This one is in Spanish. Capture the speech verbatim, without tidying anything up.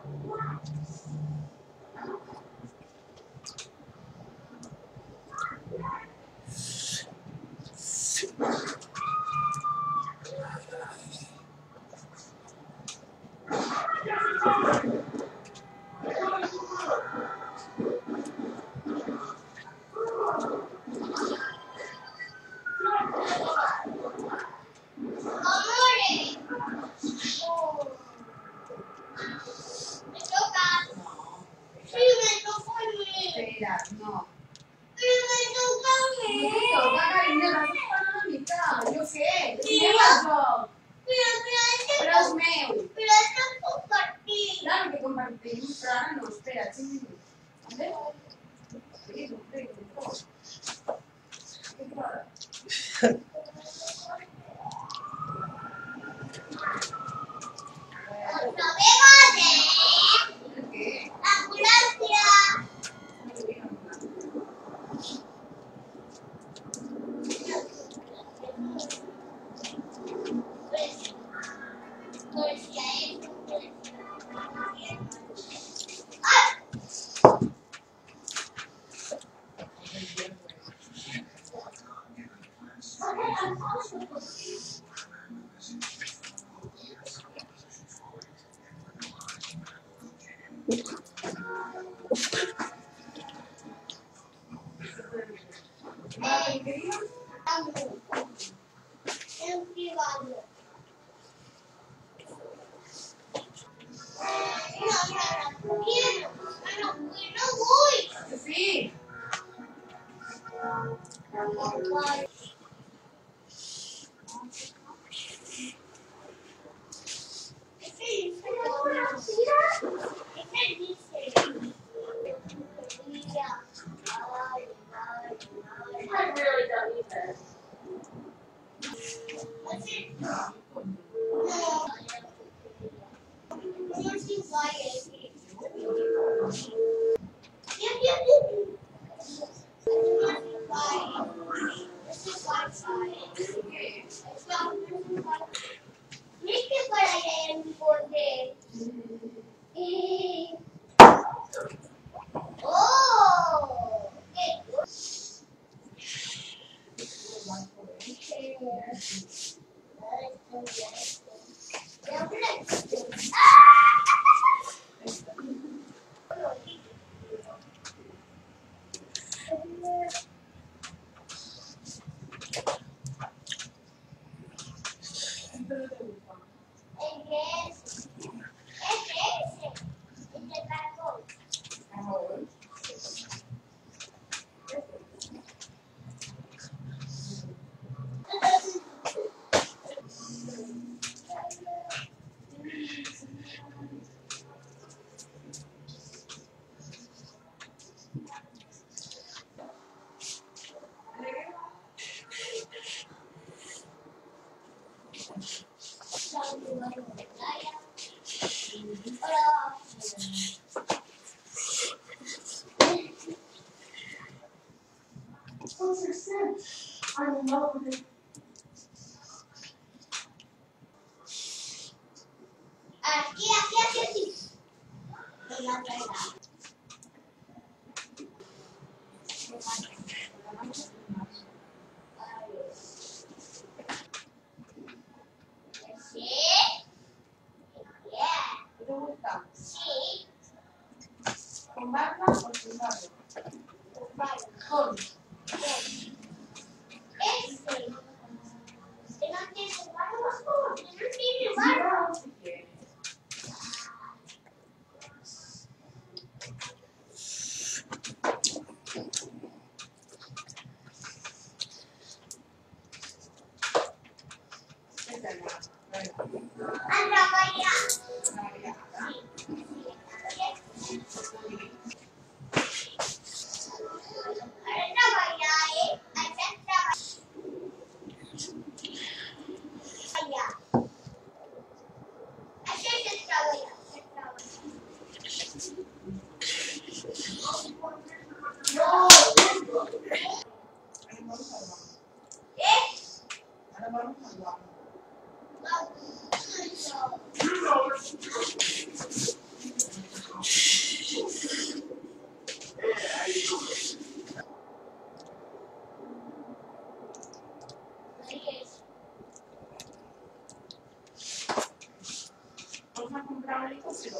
Espera, no. Pero me toca a mí. No te toca, cariño, no haces para mamita. Yo qué, ¿qué pasó? Pero, pero, pero es meu. Pero es que compartir. Claro que compartimos, claro, no, espera, sí, ¿vale? Sí, no, sí, no. ¿Qué pasa? ¡No me vale! ¿Qué? ¡Ambulancia! En privado. No, no, no quiero. No, no voy. Sí. I really don't need this. I love it. Aquí, aquí, aquí, aquí. ¿Te gusta? Sí. ¿Con barba o sin barba? Con barba. Con. Este. Que no tiene barba. Que no tiene barba. Anda, vaya. Vamos a comprar un helicóptero.